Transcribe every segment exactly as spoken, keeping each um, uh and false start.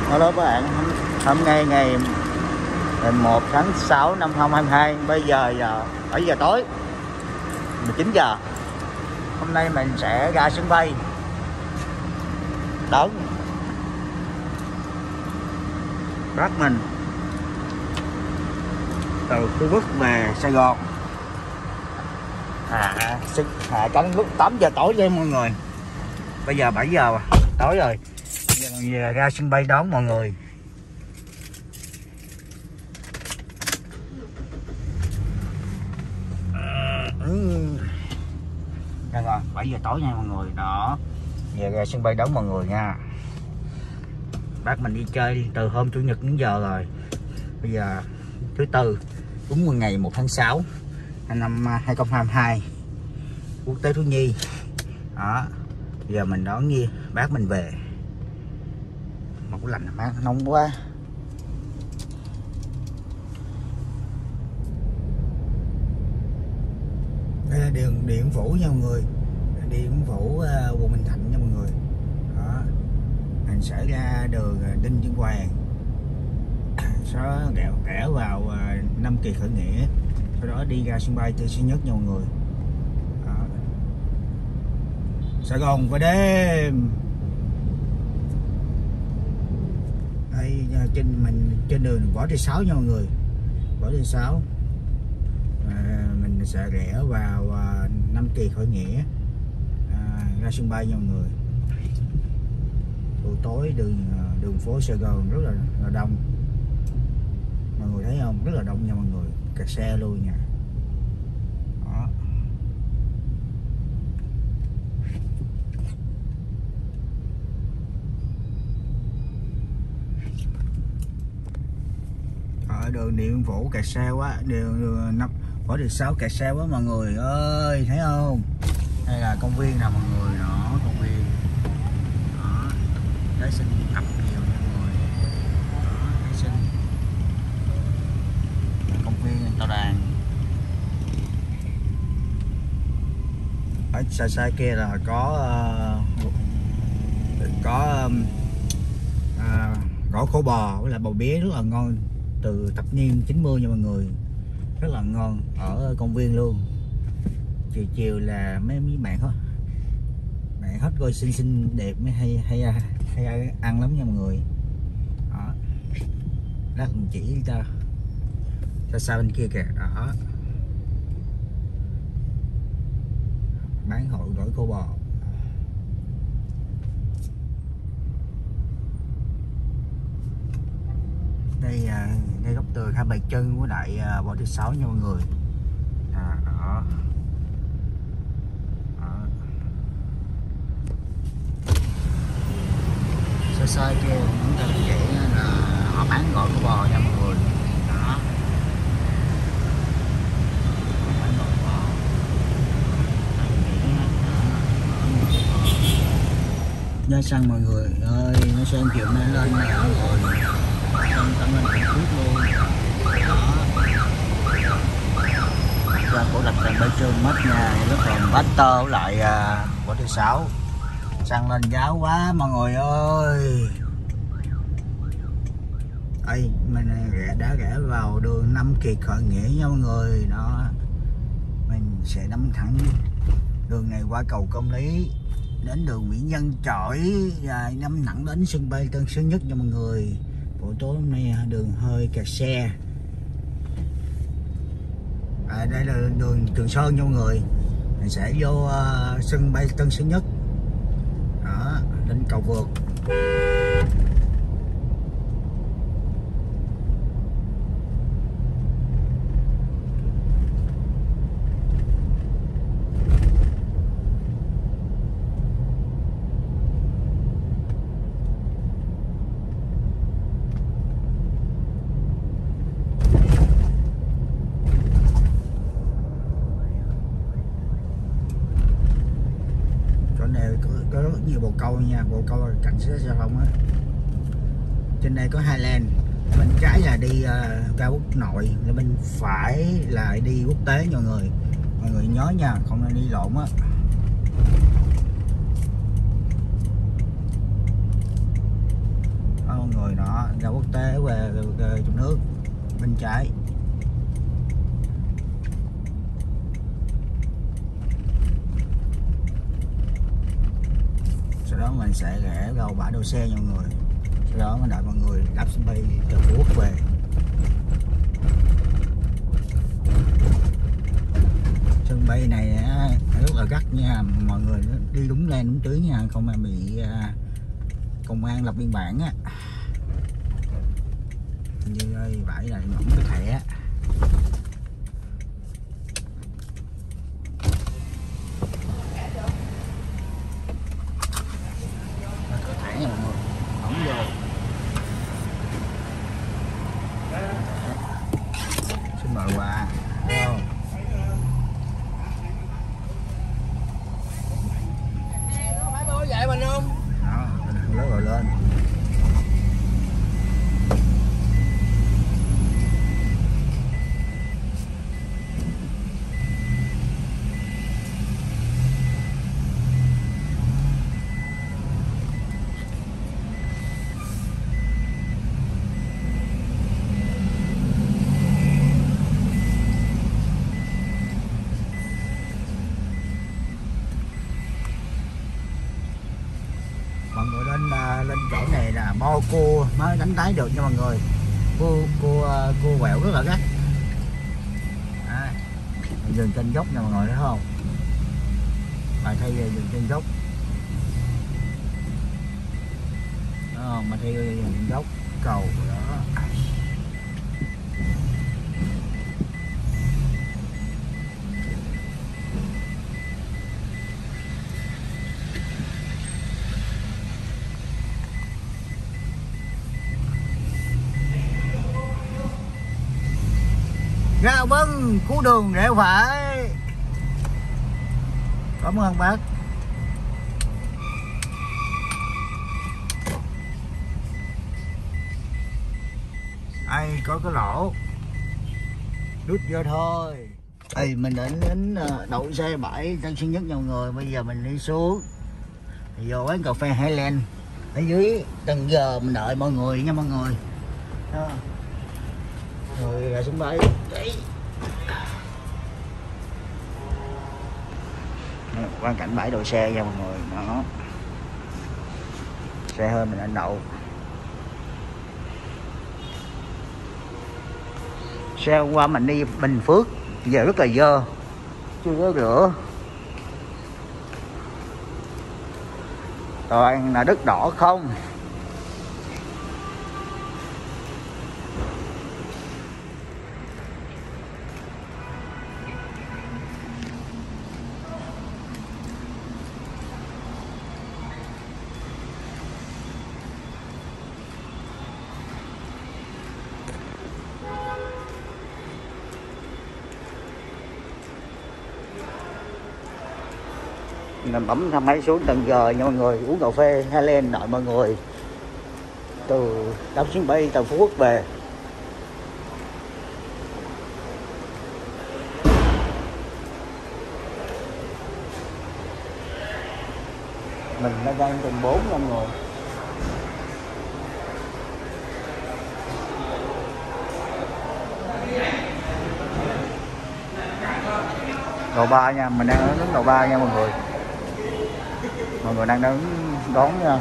Hello các bạn, hôm nay ngày một tháng sáu năm hai không hai hai, bây giờ giờ bảy giờ tối, mười chín giờ. Hôm nay mình sẽ ra sân bay đón bác mình từ Phú Quốc về Sài Gòn. À, à cánh lúc tám giờ tối nha mọi người. Bây giờ bảy giờ tối rồi. Giờ mình ra sân bay đón mọi người. Rồi, bảy giờ tối nha mọi người. Đó. Giờ ra sân bay đón mọi người nha. Bác mình đi chơi từ hôm chủ nhật đến giờ rồi. Bây giờ thứ tư, đúng ngày một tháng sáu năm hai không hai hai, quốc tế thiếu nhi. Đó. Giờ mình đón nghe bác mình về. Một cái lạnh mát nóng quá. Đây là đường Điện Phủ nha mọi người. Điện Phủ uh, quận Bình Thạnh nha mọi người. Đó. Mình sẽ ra đường Đinh Tiên Hoàng, sau đó rẽ, rẽ vào uh, Nam Kỳ Khởi Nghĩa, sau đó đi ra sân bay Tân Sơn Nhất nha mọi người. Đó. Sài Gòn vào đêm. Đây trên mình trên đường Võ Thị Sáu nha mọi người. Võ Thị Sáu. À, mình sẽ rẽ vào à, Nam Kỳ Khởi Nghĩa, à, ra sân bay nha mọi người. Buổi tối đường đường phố Sài Gòn rất là, là đông, mọi người thấy không, rất là đông nha mọi người, kẹt xe luôn nha. Đó. Ở đường Điện Phủ kẹt xe quá, đường, đường năm Võ Thị Sáu kẹt xe quá mọi người ơi, thấy không? Đây là công viên nè mọi người, đó, công viên. Đó, đá xinh ập nhiều nha mọi người. Đó, đá xinh. Công viên Tàu Đàn. Ở xa xa kia là có uh, có um, uh, gỏi khô bò với lại bò bía rất là ngon, từ thập niên chín mươi nha mọi người, rất là ngon ở công viên luôn. Chiều chiều là mấy mấy bạn hết bạn hết coi xinh xinh đẹp mới hay hay hay ăn lắm nha mọi người. Đó, lát mình chỉ cho xa xa bên kia kìa. Đó, bán hội gỏi khô bò. Đây đây góc tường Hai Bà Trưng với lại Võ Thị Sáu nha mọi người. À, đó. Đó. Xa xa kia chúng ta chỉ là họ bán gỏi khô bò nha mọi người. Đó. Bán gỏi khô bò. Nhớ xăng mọi người ơi, nó xăng chiều nay lên nè mọi người. Tăng tăng lên khủng khiếp luôn. Đó. Ra cổ đạch đèn bay trơn mất nha, rất là bát tơ với lại uh, Võ Thị Sáu. Xăng lên giá quá mọi người ơi. Đây mình rẽ đã rẽ vào đường Nam Kỳ Khởi Nghĩa nha mọi người. Đó, mình sẽ đâm thẳng đường này qua cầu Công Lý đến đường Nguyễn Văn Trỗi, rồi đâm thẳng đến sân bay Tân Sơn Nhất nha mọi người. Buổi tối hôm nay đường hơi kẹt xe. À, đây là đường Trường Sơn nha mọi người. Mình sẽ vô uh, sân bay Tân Sơn Nhất. Đó, lên cầu vượt. Có rất nhiều bồ câu nha, bồ câu là cảnh sát giao thông á. Trên đây có hai lane, bên trái là đi uh, cao quốc nội, bên phải là đi quốc tế nha mọi người. Mọi người nhớ nha, không nên đi lộn á. Đó, mọi người. người. Đó, ga quốc tế về trong nước bên trái. Sau đó mình sẽ rẽ vào bãi đỗ xe nha mọi người. Sau đó mình đợi mọi người đáp sân bay từ Phú Quốc về. Sân bay này rất là gắt nha, mọi người đi đúng lên đúng tuyến nha, không mà bị công an lập biên bản á. Như đây bãi này mỏng cái thẻ. Thẻ nha mọi người, mỏng vô. Xin mời qua. Thấy không? Vậy mình không? Đó, lớn rồi lên. Mọi người lên lên chỗ này là bo cua mới đánh lái được nha mọi người. Cua cua cua quẹo rất là gắt. À, dừng trên dốc nha mọi người, thấy không? Bài thi dừng trên dốc. Đó, mà thi dừng trên dốc cầu đó. Ra vâng, cú đường rẽ phải. Cảm ơn bác. Ai có cái lỗ đút vô thôi. Ê, mình đến đến đậu xe bãi Tân Sơn Nhất nha mọi người. Bây giờ mình đi xuống thì vô quán cà phê Highland ở dưới. Từng giờ mình đợi mọi người nha mọi người. Đó. Rồi ra sân bay. Quan cảnh bãi đậu xe nha mọi người. Đó, xe hơi mình đang đậu. Xe hôm qua mình đi Bình Phước giờ rất là dơ, chưa có rửa, toàn là đất đỏ không. Mình bấm thang máy xuống tầng giờ nha mọi người, uống cà phê Highland đợi mọi người từ đáp chuyến bay từ Phú Quốc về. Mình đang đang tầng bốn nha mọi người. Lầu ba nha, mình đang ở đứng lầu ba nha mọi người. Mọi người đang đứng đón nha.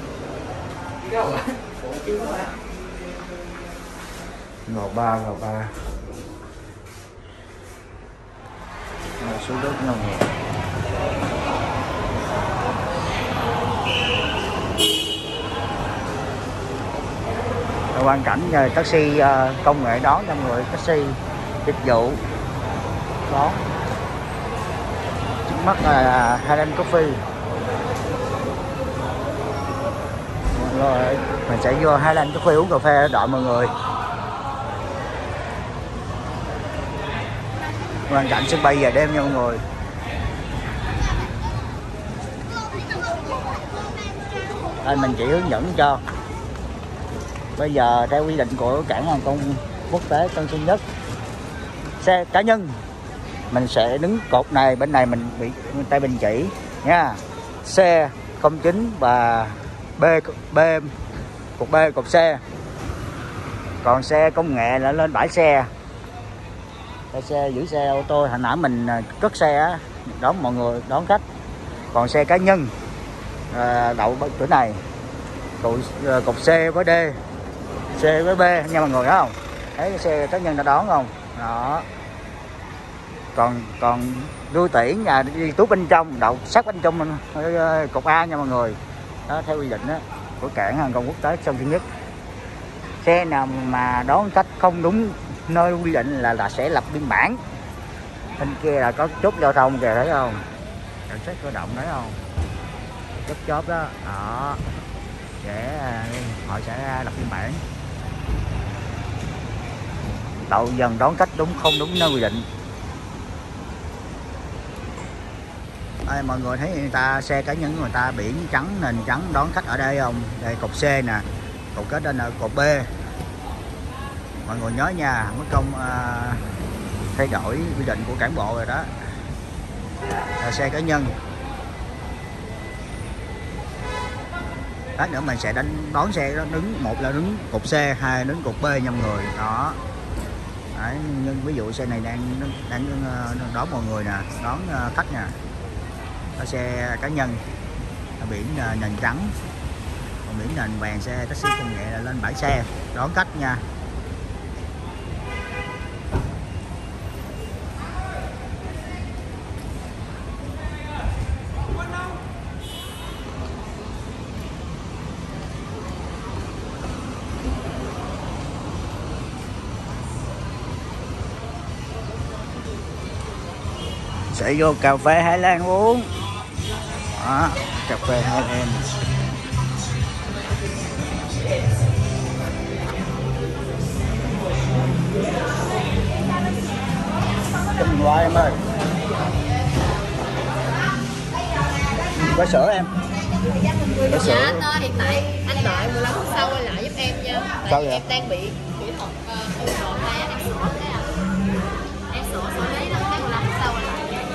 Lầu ba, lầu ba. Xuống đất nha mọi người. Quan cảnh về taxi công nghệ đón cho mọi người, taxi dịch vụ đón. Trước mắt là Highland Coffee. Rồi mình sẽ vô Highland Coffee uống cà phê đợi mọi người. Quan cảnh sân bay giờ đêm nha mọi người. Đây mình chỉ hướng dẫn cho. Bây giờ theo quy định của cảng hàng không quốc tế Tân Sơn Nhất, xe cá nhân mình sẽ đứng cột này, bên này mình bị tay bình chỉ nha. Xe không chín và B B cục B, cục C. Còn xe công nghệ là lên bãi xe. Bãi xe giữ xe ô tô, hồi nãy mình cất xe á, đón mọi người, đón khách. Còn xe cá nhân à, đậu chỗ này. Cục, cục C với D, C với B nha mọi người, thấy không? Thấy xe cá nhân đã đón không? Đó. Còn còn đuôi tiễn nhà đi tú bên trong, đậu sát bên trong cục A nha mọi người. Đó, theo quy định đó của cảng hàng không quốc tế Tân Sơn Nhất. Xe nào mà đón khách không đúng nơi quy định là là sẽ lập biên bản. Bên kia là có chốt giao thông kìa, thấy không? Cảnh sát cơ động, thấy không? Chốt chốt đó, đó. Sẽ họ sẽ lập biên bản. Đậu dần đón khách đúng không đúng nơi quy định. Đây, mọi người thấy người ta xe cá nhân của người ta biển trắng nền trắng đón khách ở đây không? Đây cột C nè, cột kết trên là cột B. Mọi người nhớ nha, mất công à, thay đổi quy định của cán bộ rồi đó. Là xe cá nhân. Lát nữa mình sẽ đánh đón xe đó, đứng một là đứng cột C, hai đứng cột B nha mọi người. Đó. Đấy, nhưng ví dụ xe này đang đang đón mọi người nè, đón khách nè. Đó, xe cá nhân biển nền trắng, còn biển nền vàng xe taxi công nghệ là lên bãi xe đón khách nha. Sẽ vô cà phê Hải Lan uống. Đó, cà phê Hải Lan. Cầm qua em ơi. Có sữa em. Có sữa. Dạ anh ơi, hiện tại anh đợi mười lăm phút sau quay lại giúp em nha. Tại vì em đang bị kỹ thuật u độ tay em sổ thế à. Em sổ sổ lấy là mười lăm phút sau quay lại.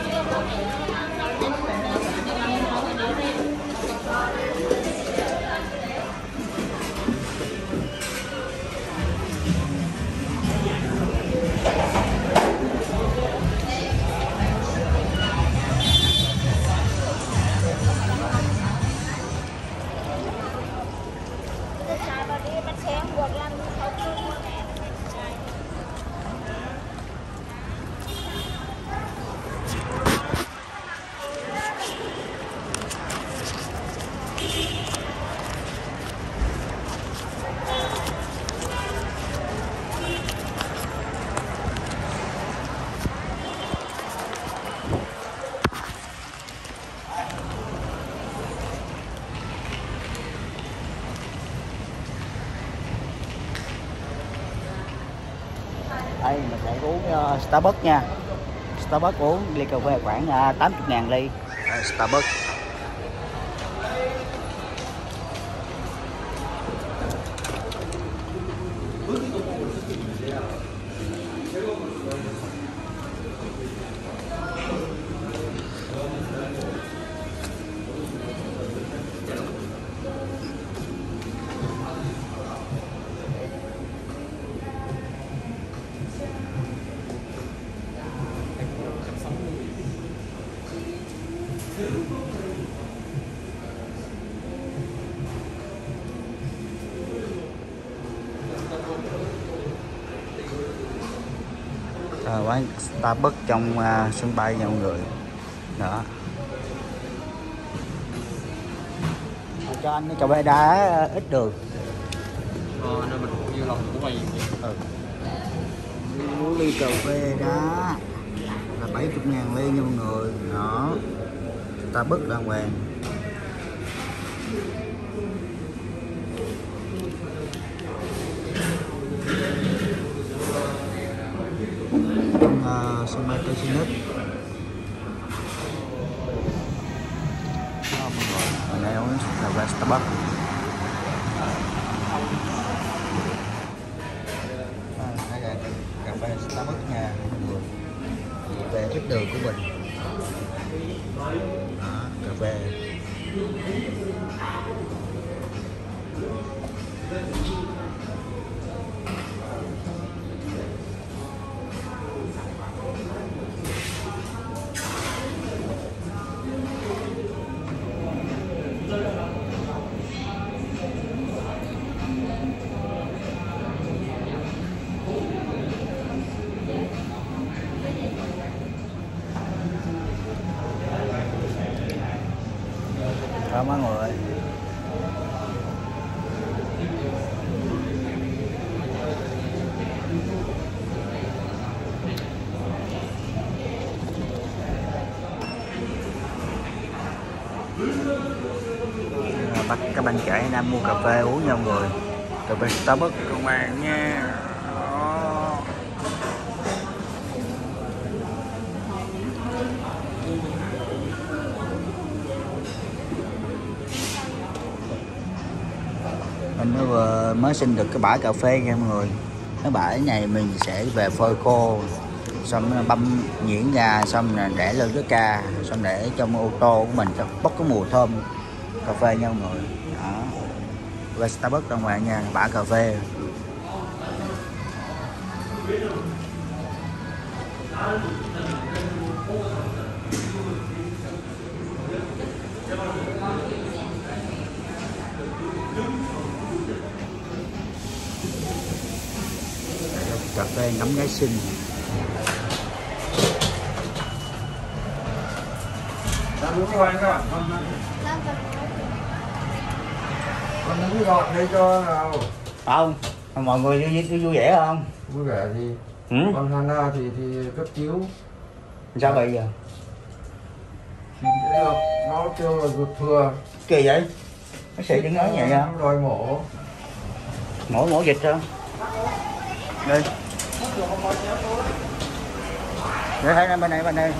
Đây mình sẽ uống uh, Starbucks nha. Starbucks uống ly cà phê khoảng uh, tám mươi ngàn ly. Đây, Starbucks. À, quán Starbucks trong uh, sân bay nha mọi người. Đó. Cho anh cà phê đá ít đường. Ờ, nên mình nhiều lòng của mày. Ừ. Uống ly cà phê đá là bảy mươi ngàn ly nha mọi người. Đó. Starbucks đàng hoàng. Uh, sân bay Tân Sơn Nhất. Đó, mọi người, ở đây uống cà phê Starbucks. Đây là cà phê Starbucks nha mọi người. Cà phê ít đường của mình. Đó, cà phê. Đó mọi người. Bắt các bạn trẻ Nam mua cà phê uống nha mọi người. Cà phê Starbucks công an nha. Đó. Mình vừa mới xin được cái bãi cà phê nha mọi người. Cái bãi này mình sẽ về phơi khô, xong băm nhuyễn ra, xong là để lên cái ca, xong để trong ô tô của mình cho bốc cái mùi thơm cà phê nha mọi người. Đó. Về Starbucks trong ngoài nha, bãi cà phê. Cà phê ngắm gái xinh. Đúng rồi các bạn. Con nướng gọt đây cho nào. Không, mọi người vui, vui, vui vẻ không? Vui vẻ gì? Ừ? Con Hana thì thì cấp cứu. Sao bây giờ? Thì được, nó kêu là ruột thừa. Kỳ vậy? Bác sĩ đừng nói vậy nha. Đòi mổ. Mổ mổ dịch không? Đây. Để thấy bên này bên đây.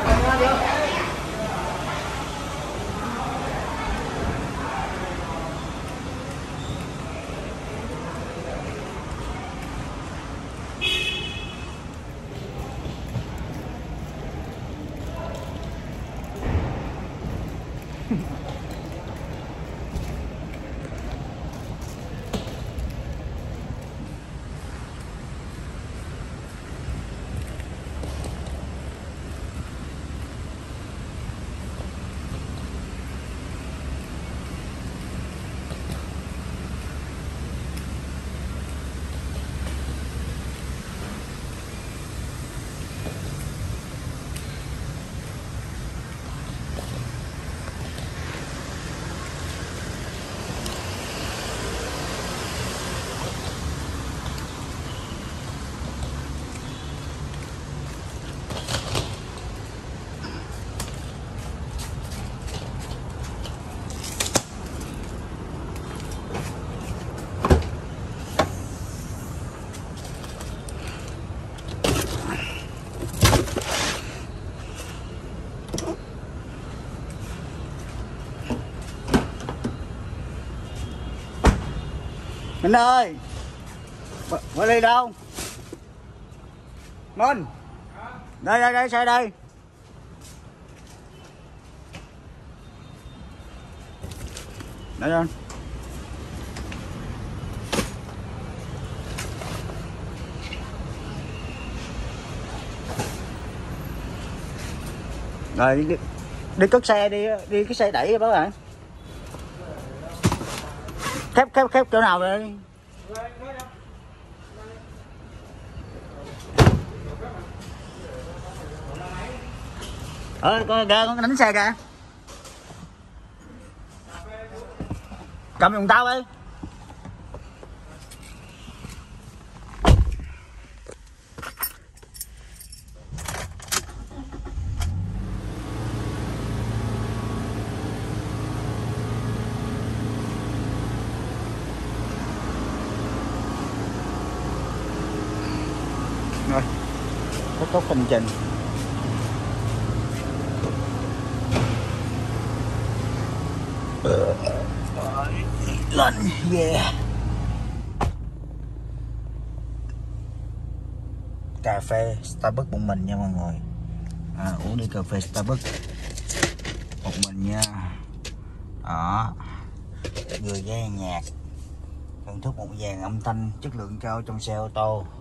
Minh ơi, Minh đi đâu? Minh, đây đây đây xe đây. Đây anh. Rồi đi, đi cất xe đi, đi cái xe đẩy bác bạn. Khép khép khép chỗ nào đây? Ờ con ra con đánh xe kìa. Cầm dùng tao đi. Rồi, kết thúc hành trình. Lên, yeah. Cà phê Starbucks một mình nha mọi người. À, uống đi cà phê Starbucks một mình nha. Đó, vừa nghe nhạc, thưởng thức một dàn âm thanh chất lượng cao trong xe ô tô.